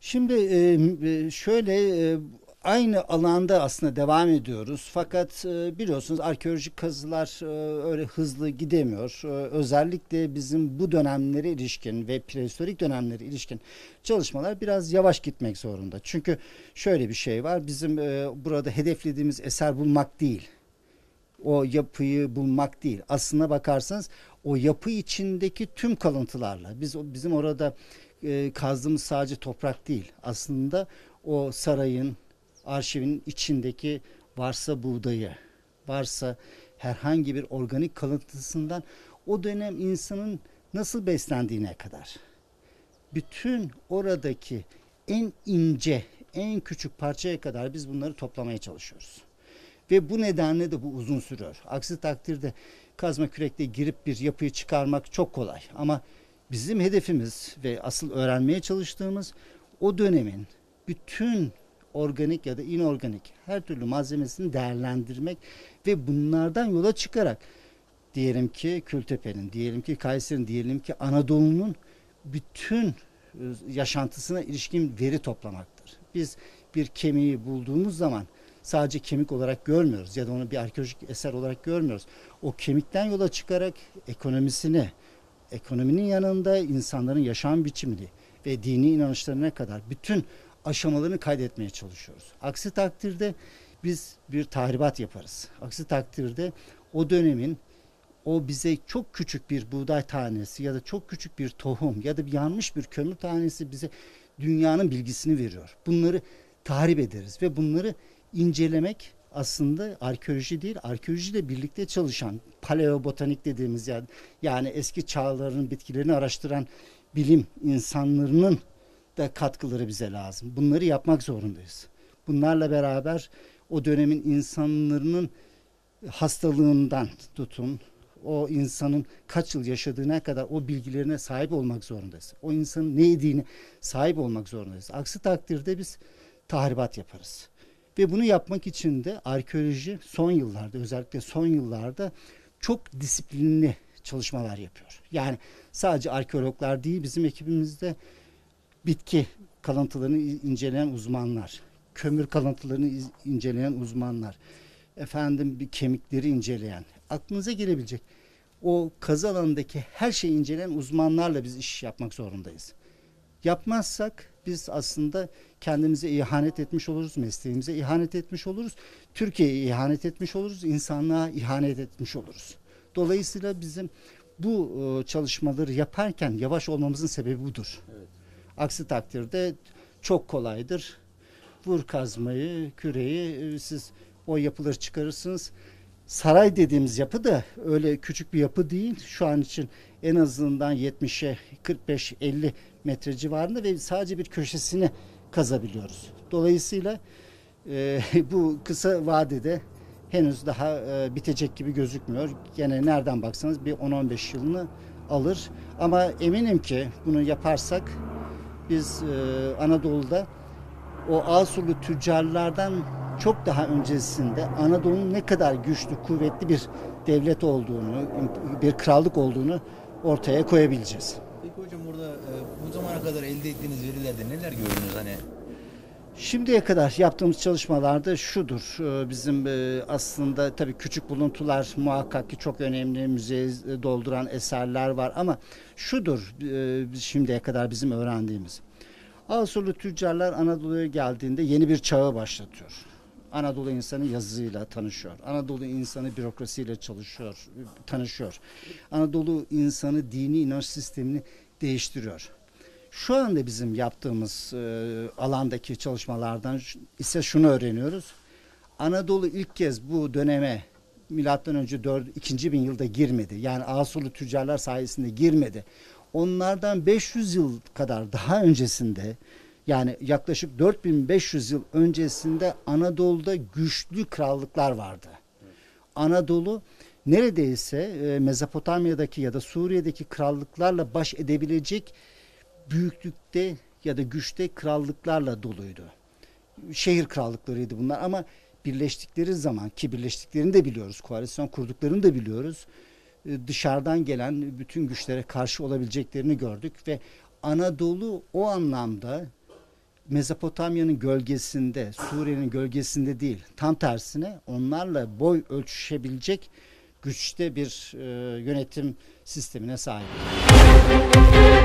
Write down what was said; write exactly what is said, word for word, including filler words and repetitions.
Şimdi e, şöyle e, aynı alanda aslında devam ediyoruz. Fakat e, biliyorsunuz arkeolojik kazılar e, öyle hızlı gidemiyor. E, özellikle bizim bu dönemlere ilişkin ve prehistorik dönemlere ilişkin çalışmalar biraz yavaş gitmek zorunda. Çünkü şöyle bir şey var. Bizim e, burada hedeflediğimiz eser bulmak değil. O yapıyı bulmak değil. Aslına bakarsanız o yapı içindeki tüm kalıntılarla biz bizim orada e, kazdığımız sadece toprak değil. Aslında o sarayın, arşivin içindeki varsa buğdayı, varsa herhangi bir organik kalıntısından o dönem insanın nasıl beslendiğine kadar bütün oradaki en ince, en küçük parçaya kadar biz bunları toplamaya çalışıyoruz. Ve bu nedenle de bu uzun sürüyor. Aksi takdirde kazma kürekle girip bir yapıyı çıkarmak çok kolay. Ama bizim hedefimiz ve asıl öğrenmeye çalıştığımız o dönemin bütün organik ya da inorganik her türlü malzemesini değerlendirmek ve bunlardan yola çıkarak diyelim ki Kültepe'nin, diyelim ki Kayseri'nin, diyelim ki Anadolu'nun bütün e, yaşantısına ilişkin veri toplamaktır. Biz bir kemiği bulduğumuz zaman sadece kemik olarak görmüyoruz ya da onu bir arkeolojik eser olarak görmüyoruz. O kemikten yola çıkarak ekonomisini, ekonominin yanında insanların yaşam biçimini ve dini inanışlarına kadar bütün aşamalarını kaydetmeye çalışıyoruz. Aksi takdirde biz bir tahribat yaparız. Aksi takdirde o dönemin o bize çok küçük bir buğday tanesi ya da çok küçük bir tohum ya da bir yanmış bir kömür tanesi bize dünyanın bilgisini veriyor. Bunları tahrip ederiz ve bunları incelemek aslında arkeoloji değil, arkeolojiyle birlikte çalışan paleobotanik dediğimiz yani, yani eski çağların bitkilerini araştıran bilim insanlarının da katkıları bize lazım. Bunları yapmak zorundayız. Bunlarla beraber o dönemin insanların hastalığından tutun, o insanın kaç yıl yaşadığına kadar o bilgilerine sahip olmak zorundayız. O insanın ne yediğini sahip olmak zorundayız. Aksi takdirde biz tahribat yaparız. Ve bunu yapmak için de arkeoloji son yıllarda, özellikle son yıllarda çok disiplinli çalışmalar yapıyor. Yani sadece arkeologlar değil, bizim ekibimizde bitki kalıntılarını inceleyen uzmanlar, kömür kalıntılarını inceleyen uzmanlar, efendim bir kemikleri inceleyen, aklınıza gelebilecek o kazı alanındaki her şeyi inceleyen uzmanlarla biz iş yapmak zorundayız. Yapmazsak biz aslında kendimize ihanet etmiş oluruz, mesleğimize ihanet etmiş oluruz, Türkiye'ye ihanet etmiş oluruz, insanlığa ihanet etmiş oluruz. Dolayısıyla bizim bu e, çalışmaları yaparken yavaş olmamızın sebebi budur. Evet. Aksi takdirde çok kolaydır. Vur kazmayı, küreği, e, siz o yapıları çıkarırsınız. Saray dediğimiz yapı da öyle küçük bir yapı değil. Şu an için en azından yetmişe kırk beş elli metre civarında ve sadece bir köşesini kazabiliyoruz. Dolayısıyla e, bu kısa vadede henüz daha e, bitecek gibi gözükmüyor. Gene nereden baksanız bir on on beş yılını alır. Ama eminim ki bunu yaparsak biz e, Anadolu'da o Asurlu tüccarlardan çok daha öncesinde Anadolu'nun ne kadar güçlü, kuvvetli bir devlet olduğunu, bir krallık olduğunu ortaya koyabileceğiz. Peki hocam burada e, bu zamana kadar elde ettiğiniz verilerde neler gördünüz hani? Şimdiye kadar yaptığımız çalışmalarda şudur. e, Bizim e, aslında tabii küçük buluntular muhakkak ki çok önemli, müzeyi dolduran eserler var ama şudur e, şimdiye kadar bizim öğrendiğimiz. Asurlu tüccarlar Anadolu'ya geldiğinde yeni bir çağı başlatıyor. Anadolu insanı yazıyla tanışıyor. Anadolu insanı bürokrasiyle çalışıyor, tanışıyor. Anadolu insanı dini inanç sistemini değiştiriyor. Şu anda bizim yaptığımız e, alandaki çalışmalardan ise şunu öğreniyoruz. Anadolu ilk kez bu döneme milattan önce dört, ikinci bin yılda girmedi. Yani Asurlu tüccarlar sayesinde girmedi. Onlardan beş yüz yıl kadar daha öncesinde yani yaklaşık dört bin beş yüz yıl öncesinde Anadolu'da güçlü krallıklar vardı. Anadolu neredeyse e, Mezopotamya'daki ya da Suriye'deki krallıklarla baş edebilecek büyüklükte ya da güçte krallıklarla doluydu. Şehir krallıklarıydı bunlar ama birleştikleri zaman ki birleştiklerini de biliyoruz, koalisyon kurduklarını da biliyoruz. E, Dışarıdan gelen bütün güçlere karşı olabileceklerini gördük ve Anadolu o anlamda Mezopotamya'nın gölgesinde, Suriye'nin gölgesinde değil, tam tersine onlarla boy ölçüşebilecek güçte bir e, yönetim sistemine sahip.